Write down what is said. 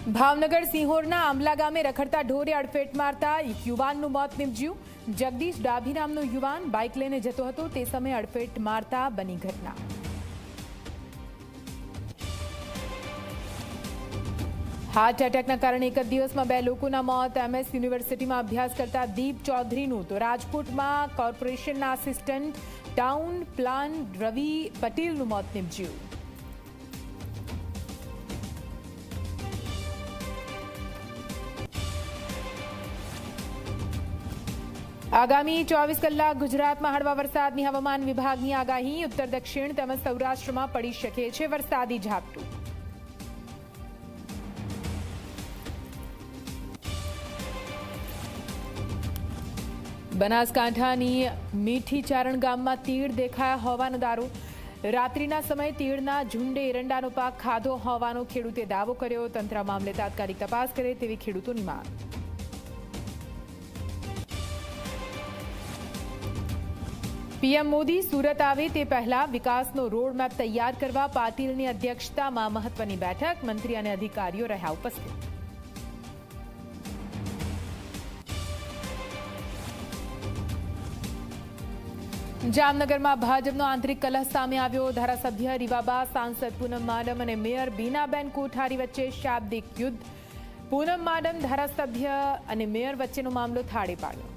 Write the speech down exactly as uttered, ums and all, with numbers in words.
ભાવનગર સિંહોરના આંબલા ગામે રખડતા ઢોરે અડફેટ મારતા એક યુવાનનું મોત નીપજ્યું। જગદીશ ડાભી નામનો યુવાન બાઇક લઈને જતો હતો તે સમયે અડફેટ મારતા બની ઘટના। હાર્ટ એટેકના કારણે એક જ દિવસમાં બે લોકોના મોત। એમએસ યુનિવર્સિટીમાં અભ્યાસ કરતા દીપ ચૌધરીનું તો રાજકોટમાં કોર્પોરેશનના આસિસ્ટન્ટ ટાઉન પ્લાન રવિ પટેલનું મોત નીપજ્યું। आगामी चौबीस कलाक गुजरात में हळवा वरसादनी हवामान विभागनी आगाही। उत्तर दक्षिण તેમજ સૌરાષ્ટ્રમાં પડી શકે છે વરસાદી ઝાપટું। બનાસકાંઠાની મીઠી ચારણ ગામમાં તીડ દેખાયા હોવાનો દારો। રાત્રિના સમયે તીડના ઝુંડે એરંડાનો પાક ખાધો હોવાનો ખેડૂતે દાવો કર્યો। તંત્ર મામલે તાત્કાલિક તપાસ કરે તેવી ખેડૂતોની માંગ। पीएम मोदी सूरत आवे ते पहला विकासनो रोडमेप तैयार करवा पाटीलनी अध्यक्षतामां महत्वनी बैठक। मंत्री अने अधिकारीओ रह्या उपस्थित। जामनगरमां भाजपनो आंतरिक कलह सामे आव्यो। धारासभ्य રીવાબા, सांसद पूनम माडम अने मेयर बीनाबेन कोठारी वच्चे शाब्दिक युद्ध। पूनम माडम धारासभ्य अने मेयर वच्चेनो मामलो थाळे पाड्यो।